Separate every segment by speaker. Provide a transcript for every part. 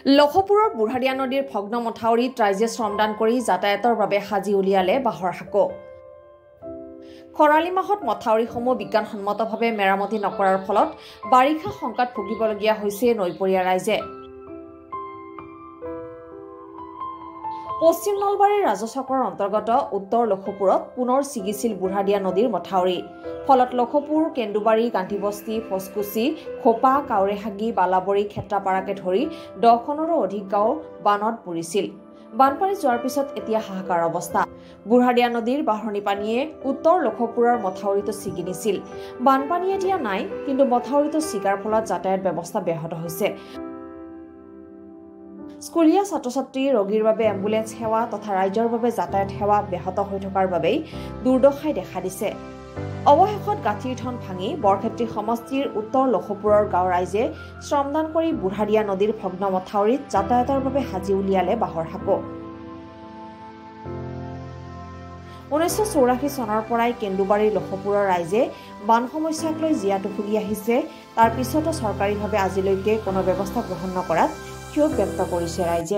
Speaker 1: লখপুৰৰ বুঢ়াদিয়া নদীৰ ভগ্ন মথাউৰিত ৰাইজে শ্ৰমদান কৰি যাতায়াতৰ বাবে সাজি উলিয়ালে বাঁহৰ সাঁকো। খৰালি মাহত মথাউৰিসমূহ বিজ্ঞানসন্মতভাৱে মেৰামতি নকৰাৰ ফলত বাৰিষা শংকাত ভুগিবলগীয়া হৈছে নৈপৰীয়া ৰাইজে। পশ্চিম নলবাৰীৰ ৰাজচক্ৰৰ অন্তৰ্গত উত্তৰ লখপুৰত পুনৰ ছিগিছিল বুঢ়াদিয়া নদীৰ মথাউৰি। ফলত লখপুৰ, কেন্দুবাৰী, গান্ধীবস্তি, ফচকুচি, খোপা, কাউৰেহাগি, বালাবৰী, খেত্ৰাপাৰাকে ধৰি 10খনৰো অধিক গাঁও বানত বুৰিছিল। বানপানী যোৱাৰ পিছত এতিয়া হাহাকাৰ অৱস্থা। বুঢ়াদিয়া নদীৰ বাঢ়নি পানীয়ে উত্তৰ লখপুৰৰ মথাউৰিটো ছিগি নিছিল। বানপানী এতিয়া নাই, কিন্তু মথাউৰিটো ছিগাৰ ফলত যাতায়াত ব্যৱস্থা ব্যাহত হৈছে। স্কুলীয়া ছাত্ৰ-ছাত্ৰী, ৰোগীৰ বাবে এম্বুলেন্স সেৱা তথা ৰাইজৰ বাবে যাতায়াত সেৱা ব্যাহত হৈ থকাৰ বাবেই দুৰ্দশাই দেখা দিছে। অৱশেষত গাঁঠিৰ ঠন ভাঙি বৰক্ষেত্ৰী সমষ্টিৰ উত্তৰ লখপুৰৰ গাঁও ৰাইজে শ্ৰমদান কৰি বুঢ়াদিয়া নদীৰ ভগ্ন মথাউৰিত যাতায়াতৰ বাবে সাজি উলিয়ালে বাঁহৰ সাঁকো। 1984 চনৰ পৰাই কেন্দুবাৰীৰ লখপুৰৰ ৰাইজে বান সমস্যাক লৈ জীয়াতু ভুগি আহিছে। তাৰ পিছতো চৰকাৰীভাৱে আজিলৈকে কোনো ব্যৱস্থা গ্ৰহণ নকৰাত ক্ষোভ ব্যক্ত কৰিছে ৰাইজে।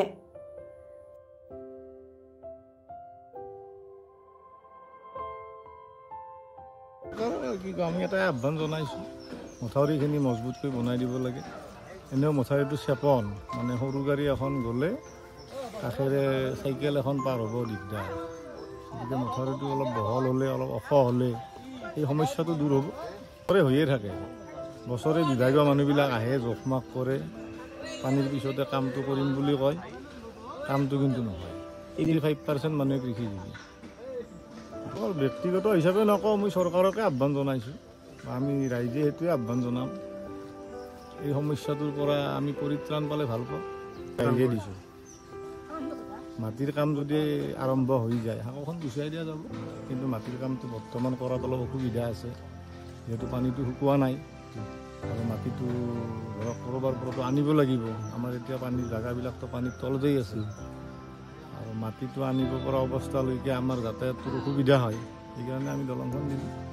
Speaker 2: আমি এটা আহ্বান জনাইছোঁ, মথাউৰিখিনি মজবুতকৈ বনাই দিব লাগে। এনেও মথাউৰিটো চেপন, মানে সৰু গাড়ী এখন গ'লে কাষেৰে চাইকেল এখন পাৰ হ'ব দিগদাৰ। গতিকে মথাউৰিটো অলপ বহল হ'লে, অলপ ওখ হ'লে এই সমস্যাটো দূৰ হ'ব। হৈয়ে থাকে, বছৰে বিভাগীয় মানুহবিলাক আহে, জোখমাখ কৰে, পানীৰ পিছতে কামটো কৰিম বুলি কয়, কামটো কিন্তু নহয়। 85% মানুহে কৃষিজীৱী। অকল ব্যক্তিগত হিচাপে নকওঁ, মই চৰকাৰকে আহ্বান জনাইছোঁ, আমি ৰাইজে সেইটোৱে আহ্বান জনাম। এই সমস্যাটোৰ পৰা আমি পৰিত্ৰাণ পালে ভাল পাওঁ। ৰাইজে দিছোঁ, মাটিৰ কাম যদি আৰম্ভ হৈ যায় সাঁকোখন গুচাই দিয়া যাব, কিন্তু মাটিৰ কামটো বৰ্তমান কৰাত অলপ অসুবিধা আছে, যিহেতু পানীটো শুকোৱা নাই আৰু মাটিটো ধৰক ক'ৰবাৰ পৰাতো আনিব লাগিব। আমাৰ এতিয়া পানীৰ জেগাবিলাকতো পানীৰ তলতেই আছিল আৰু মাটিটো আনিব পৰা অৱস্থালৈকে আমাৰ যাতায়াতৰ অসুবিধা হয়। সেইকাৰণে আমি দলংখন দিলোঁ।